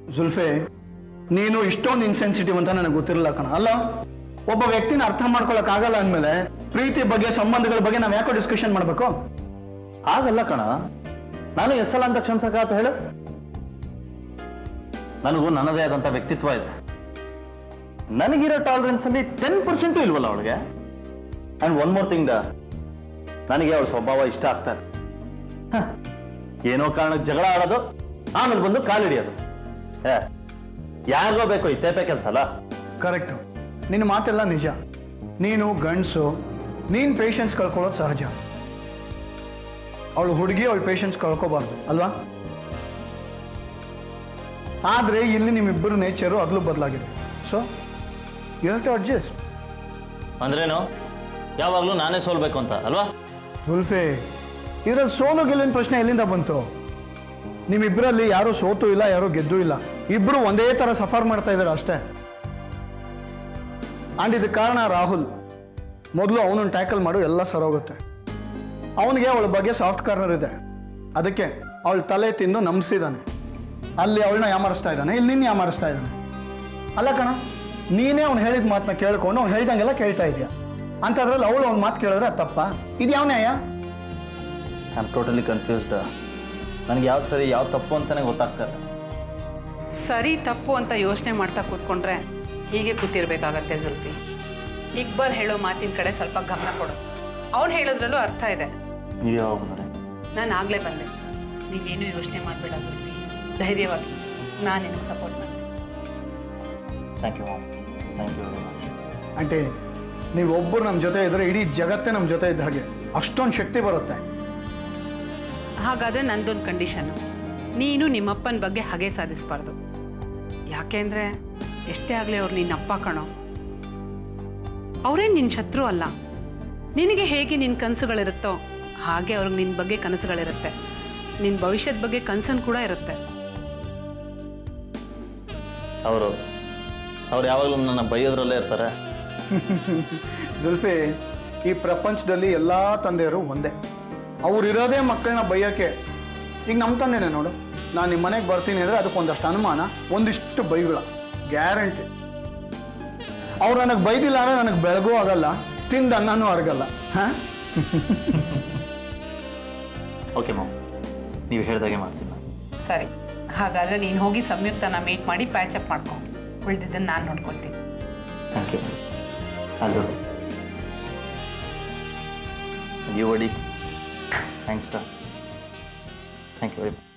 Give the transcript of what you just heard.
ಜುಲ್ಫೆ ನೀನು ಇಷ್ಟೊಂದು ಇನ್ಸೆನ್ಸಿಟಿವ್ ಅಂತ ನನಗೆ ಗೊತ್ತಿರಲ್ಲ ಕಣ. ಅಲ್ಲ, ಒಬ್ಬ ವ್ಯಕ್ತಿನ ಅರ್ಥ ಮಾಡ್ಕೊಳಕ್ ಆಗಲ್ಲ ಅಂದಮೇಲೆ ಪ್ರೀತಿ ಬಗ್ಗೆ ಸಂಬಂಧಗಳ ಬಗ್ಗೆ ನಾವ್ ಯಾಕೋ ಡಿಸ್ಕಷನ್ ಮಾಡ್ಬೇಕು? ಆಗಲ್ಲ ಕಣ. ನಾನು ಎಷ್ಟಲ್ಲ ಅಂತ ಕ್ಷಮಿಸಕ್ಕಾಗತ್ತ ಹೇಳು? ನನಗೂ ನನ್ನದೇ ಆದಂತ ವ್ಯಕ್ತಿತ್ವ ಇದೆ. ನನಗಿರೋ ಟಾಲರೆನ್ಸ್ ಅಲ್ಲಿ 10% ಇಲ್ವಲ್ಲ ಅವಳಿಗೆ. ಅಂಡ್ ಒನ್ ಮೋರ್ ಥಿಂಗ್, ನನಗೆ ಅವಳ ಸ್ವಭಾವ ಇಷ್ಟ ಆಗ್ತಾರೆ. ಏನೋ ಕಾರಣಕ್ಕೆ ಜಗಳ ಆಡೋದು, ಆಮೇಲೆ ಬಂದು ಕಾಲಿಡಿಯೋದು. ಯಾರಿಗೋ ಬೇಕು ಇತ್ತೇಪೆ ಕೆಲಸ ಅಲ್ಲ. ಕರೆಕ್ಟ್, ನಿನ್ನ ಮಾತೆಲ್ಲ ನಿಜ. ನೀನು ಗಂಡಸು, ನೀನು ಪೇಷನ್ಸ್ ಕಳ್ಕೊಳ್ಳೋದು ಸಹಜ. ಅವಳು ಹುಡುಗಿ, ಅವಳು ಪೇಷನ್ಸ್ ಕಳ್ಕೋಬಾರ್ದು ಅಲ್ವಾ? ಆದರೆ ಇಲ್ಲಿ ನಿಮ್ಮಿಬ್ಬರು ನೇಚರು ಅದಲು ಬದಲಾಗಿದೆ. So you have to adjust. ಅಂದ್ರೇನು? ಯಾವಾಗಲೂ ನಾನೇ ಸೋಲ್ಬೇಕು ಅಂತ ಅಲ್ವಾ? ಜುಲ್ಫೆ, ಇದರಲ್ಲಿ ಸೋಲು ಗೆಲುವಿನ ಪ್ರಶ್ನೆ ಎಲ್ಲಿಂದ ಬಂತು? ನಿಮ್ಮಿಬ್ಬರಲ್ಲಿ ಯಾರೂ ಸೋತು ಇಲ್ಲ, ಯಾರೂ ಗೆದ್ದು ಇಲ್ಲ. ಇಬ್ಬರು ಒಂದೇ ಥರ ಸಫರ್ ಮಾಡ್ತಾ ಇದ್ದಾರೆ ಅಷ್ಟೇ. ಆ್ಯಂಡ್ ಇದಕ್ಕೆ ಕಾರಣ ರಾಹುಲ್. ಮೊದಲು ಅವನನ್ನು ಟ್ಯಾಕಲ್ ಮಾಡು, ಎಲ್ಲ ಸರೋಗುತ್ತೆ. ಅವನಿಗೆ ಅವಳ ಬಗ್ಗೆ ಸಾಫ್ಟ್ ಕಾರ್ನರ್ ಇದೆ, ಅದಕ್ಕೆ ಅವಳ ತಲೆ ತಿಂದು ನಂಬಿಸಿದ್ದಾನೆ. ಅಲ್ಲಿ ಅವಳನ್ನ ಯಾಮಾರಿಸ್ತಾ ಇದ್ದಾನೆ, ಇಲ್ಲಿ ನಿನ್ನ ಯಾಮಾರಿಸ್ತಾ ಇದ್ದಾನೆ. ಅಲ್ಲ ಕಣ, ನೀನೇ ಅವ್ನು ಹೇಳಿದ ಮಾತನ್ನ ಕೇಳ್ಕೊಂಡು ಅವ್ನು ಹೇಳ್ದಂಗೆಲ್ಲ ಕೇಳ್ತಾ ಇದೆಯಾ. ಅಂಥದ್ರಲ್ಲಿ ಅವಳು ಅವ್ನ ಮಾತು ಕೇಳಿದ್ರೆ ಅದು ತಪ್ಪಾ? ಇದು ಯಾವ ನ್ಯಾಯ? I am totally confused. ನನಗೆ ಯಾವ್ದು ಸರಿ ಯಾವ್ದು ತಪ್ಪು ಅಂತಾನೆ ಗೊತ್ತಾಗ್ತಾ ಇಲ್ಲ. ಸರಿ ತಪ್ಪು ಅಂತ ಯೋಚನೆ ಮಾಡ್ತಾ ಕೂತ್ಕೊಂಡ್ರೆ ಹೀಗೆ ಕೂತಿರ್ಬೇಕಾಗತ್ತೆ ಜುಲ್ಫಿ. ಇಕ್ಬಾಲ್ ಹೇಳೋ ಮಾತಿನ ಕಡೆ ಸ್ವಲ್ಪ ಗಮನ ಕೊಡು. ಅವ್ನು ಹೇಳೋದ್ರಲ್ಲೂ ಅರ್ಥ ಇದೆ. ನಾನು ಆಗಲೇ ಬಂದೆ, ನೀವೇನು ಯೋಚನೆ ಮಾಡಬೇಡ ಜುಲ್ಫಿ. ಧೈರ್ಯವಾಗಿ ನಾನು ನಿನಗೆ ಸಪೋರ್ಟ್ ಮಾಡ್ತೀನಿ. Thank you ma'am, thank you very much. Aunty, ನೀವೊಬ್ಬರು ನಮ್ಮ ಜೊತೆ ಇದ್ರೆ ಇಡೀ ಜಗತ್ತೇ ನಮ್ಮ ಜೊತೆ ಇದ್ದ ಹಾಗೆ. ಅಷ್ಟೊಂದು ಶಕ್ತಿ ಬರುತ್ತೆ. ಹಾಗಾದರೆ ನಂದೊಂದು ಕಂಡೀಷನ್ನು, ನೀನು ನಿಮ್ಮಪ್ಪನ ಬಗ್ಗೆ ಹಾಗೆ ಸಾಧಿಸಬಾರ್ದು. ಯಾಕೆಂದರೆ ಎಷ್ಟೇ ಆಗಲಿ ಅವ್ರು ನಿನ್ನಪ್ಪ ಕಣೋ. ಅವರೇನು ನಿನ್ನ ಶತ್ರು ಅಲ್ಲ. ನಿನಗೆ ಹೇಗೆ ನಿನ್ನ ಕನಸುಗಳಿರುತ್ತೋ ಹಾಗೆ ಅವ್ರಿಗೆ ನಿನ್ನ ಬಗ್ಗೆ ಕನಸುಗಳಿರುತ್ತೆ. ನಿನ್ನ ಭವಿಷ್ಯದ ಬಗ್ಗೆ ಕನಸನ್ನು ಕೂಡ ಇರುತ್ತೆ. ಅವ್ರು ಯಾವಾಗಲೂ ನನ್ನ ಬೈಯೋದ್ರಲ್ಲೇ ಇರ್ತಾರೆ. ಜುಲ್ಫಿ, ಈ ಪ್ರಪಂಚದಲ್ಲಿ ಎಲ್ಲ ತಂದೆಯರು ಒಂದೇ. ಅವ್ರು ಇರೋದೇ ಮಕ್ಕಳನ್ನ ಬೈಯೋಕ್ಕೆ. ಈಗ ನಮ್ಮ ತಂದೆನೇ ನೋಡು, ನಾನು ನಿಮ್ಮ ಮನೆಗೆ ಬರ್ತೀನಿ ಅಂದರೆ ಅದಕ್ಕೊಂದಷ್ಟು ಅನುಮಾನ, ಒಂದಿಷ್ಟು ಬೈಗಳ ಗ್ಯಾರಂಟಿ. ಅವ್ರು ನನಗೆ ಬೈದಿಲ್ಲ ಅಂದರೆ ನನಗೆ ಬೆಳಗೂ ಆಗಲ್ಲ, ತಿಂದು ಅನ್ನನೂ ಅರಗಲ್ಲ. ಹಾಂ, ಓಕೆ ಮಾಮ್, ನೀವು ಹೇಳಿದಾಗೆ ಮಾಡ್ತೀನಿ. ಸರಿ, ಹಾಗಾದರೆ ನೀನು ಹೋಗಿ ಸಂಯುಕ್ತನ ಮೀಟ್ ಮಾಡಿ ಪ್ಯಾಚಪ್ ಮಾಡ್ಕೊ. ಉಳಿದಿದ್ದನ್ನು ನಾನು ನೋಡ್ಕೊಳ್ತೀನಿ. Thank you. ಅದು you buddy. Thanks sir. Thank you very much.